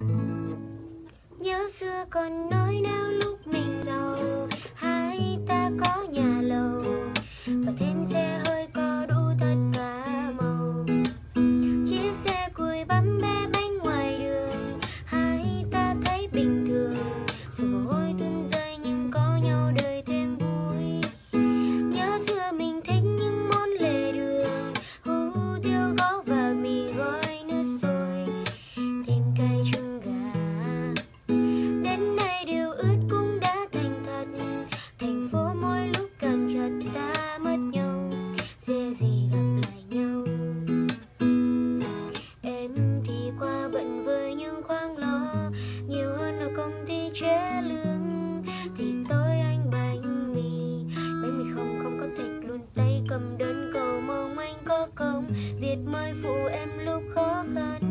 Nhớ xưa còn nói nếu lúc mình giàu, hai ta có nhà lầu và thêm xe hơi có đủ tất cả màu. Chiếc xe cùi bắm bé bánh ngoài đường, hai ta thấy bình thường. Dù mồ hôi tuôn rơi nhưng có nhau đời thêm vui. Nhớ xưa mình thích những món lề đường, hủ tiếu gõ và mì gói nước sôi, thêm cay chua gà. Đến nay điều ước cũng đã thành thật. Thành phố mỗi lúc càng chật ta mất nhau, dễ gì gặp lại nhau. Em thì qua bận với những khoáng lo, nhiều hơn ở công ty chế lương. Thì tối anh bánh mì không có thịt luôn, tay cầm đơn cầu mong anh có công. Việt mới phụ em lúc khó khăn.